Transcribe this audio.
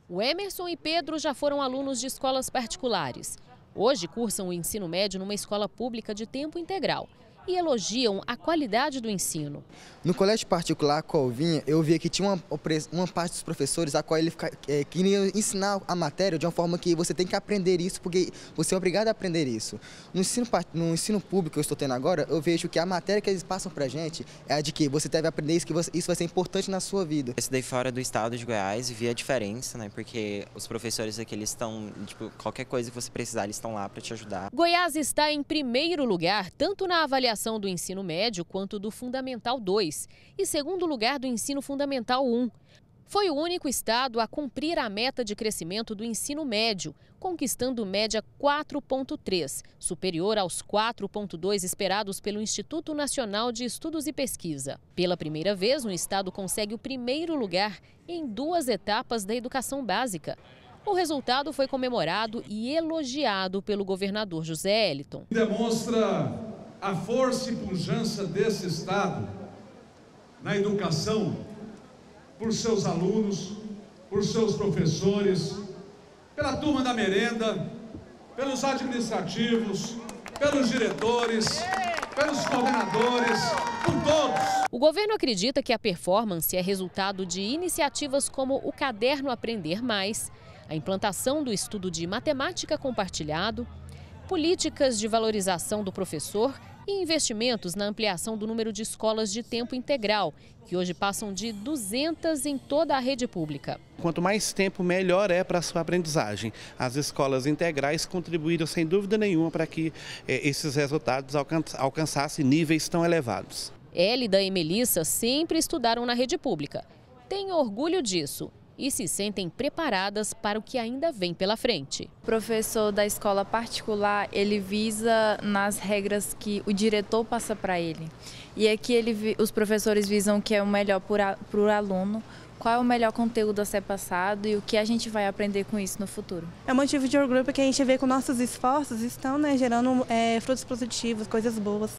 O Emerson e Pedro já foram alunos de escolas particulares. Hoje cursam o ensino médio numa escola pública de tempo integral e elogiam a qualidade do ensino. No colégio particular, Colvinha, eu via que tinha uma parte dos professores a qual ele queria ensinar a matéria de uma forma que você tem que aprender isso, porque você é obrigado a aprender isso. No ensino público que eu estou tendo agora, eu vejo que a matéria que eles passam pra gente é a de que você deve aprender isso, que isso vai ser importante na sua vida. Eu estudei fora do estado de Goiás e vi a diferença, né? Porque os professores aqui, eles estão, qualquer coisa que você precisar, eles estão lá para te ajudar. Goiás está em primeiro lugar, tanto na avaliação do ensino médio quanto do Fundamental 2 e segundo lugar do ensino Fundamental 1. Foi o único estado a cumprir a meta de crescimento do ensino médio, conquistando média 4,3, superior aos 4,2 esperados pelo Instituto Nacional de Estudos e Pesquisa. Pela primeira vez, o estado consegue o primeiro lugar em 2 etapas da educação básica. O resultado foi comemorado e elogiado pelo governador José Eliton. Demonstra a força e pujança desse estado na educação, por seus alunos, por seus professores, pela turma da merenda, pelos administrativos, pelos diretores, pelos coordenadores, por todos. O governo acredita que a performance é resultado de iniciativas como o Caderno Aprender Mais, a implantação do estudo de matemática compartilhado, políticas de valorização do professor e investimentos na ampliação do número de escolas de tempo integral, que hoje passam de 200 em toda a rede pública. Quanto mais tempo, melhor é para a sua aprendizagem. As escolas integrais contribuíram sem dúvida nenhuma para que esses resultados alcançassem níveis tão elevados. Hélida e Melissa sempre estudaram na rede pública. Têm orgulho disso e se sentem preparadas para o que ainda vem pela frente. O professor da escola particular, ele visa nas regras que o diretor passa para ele. E aqui os professores visam o que é o melhor para o aluno, qual é o melhor conteúdo a ser passado e o que a gente vai aprender com isso no futuro. É um motivo de orgulho porque a gente vê que nossos esforços estão gerando frutos positivos, coisas boas.